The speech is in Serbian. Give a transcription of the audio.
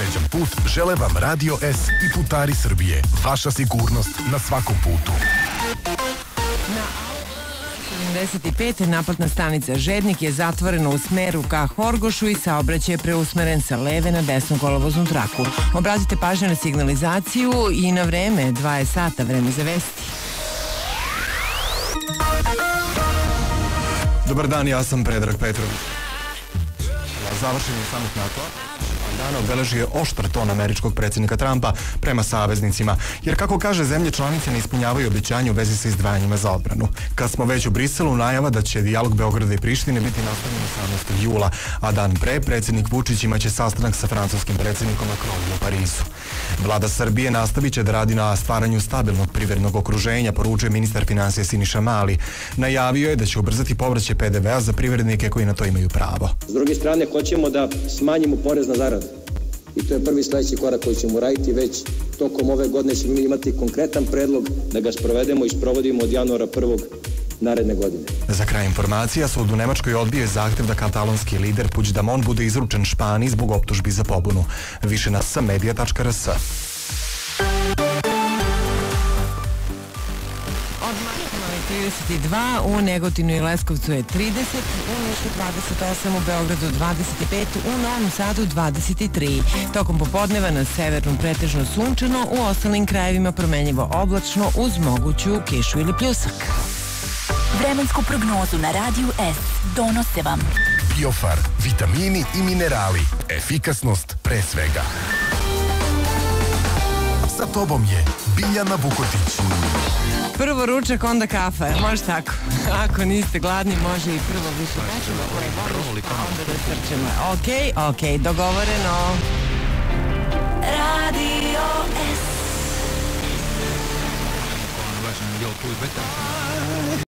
Srećan put žele vam Radio S i putari Srbije. Vaša sigurnost na svakom putu. Na 75. naplatna stanica Žednik je zatvorena u smeru ka Horgošu i saobraćaj je preusmeren sa leve na desnu kolovoznu traku. Obratite pažnju na signalizaciju i na vreme, 20 sata, vreme za vesti. Dobar dan, ja sam Predrag Petrović. Završen je samit NATO-a. Dana obeležio oštar ton američkog predsjednika Trumpa prema saveznicima, jer kako kaže, zemlje članice ne ispunjavaju obećanje u vezi sa izdvajanjima za odbranu. Kad smo već u Briselu, najava da će dijalog Beograda i Prištine biti nastavljen 18. jula, a dan pre predsjednik Vučić imaće sastanak sa francuskim predsjednikom Macronom u Parizu. Vlada Srbije nastavit će da radi na stvaranju stabilnog privrednog okruženja, poručuje ministar finansija Siniša Mali. Najavio je da će ubrzati povraćaj PDV-a za privrednike koji na to imaju pravo. S druge strane, hoćemo da smanjimo porez na zaradu. I to je prvi sledeći korak koji ćemo raditi već tokom ove godine. Ćemo imati konkretan predlog da ga sprovedemo i sprovodimo od januara 1. naredne godine. Za kraj informacija, sud u Nemačkoj odbio je zahtev da katalonski lider Puigdemont bude izručen Španiji zbog optužbi za pobunu. Više na smedia.rs. Od maksimalno 32, u Negotinu i Leskovcu je 30, u Nišu 28, u Beogradu 25, u Novom Sadu 23. Tokom popodneva na severnom pretežno sunčano, u ostalim krajevima promenljivo oblačno uz moguću kišu ili pljusak. Vremensku prognozu na Radiju S donose vam Biofar, vitamini i minerali. Efikasnost pre svega. Sa tobom je Biljana Vukotić. Prvo ručak, onda kafa, može tako? Ako niste gladni, može i prvo više pečeva koje voliš, a onda da srčemo. Okej, dogovoreno. Radio S.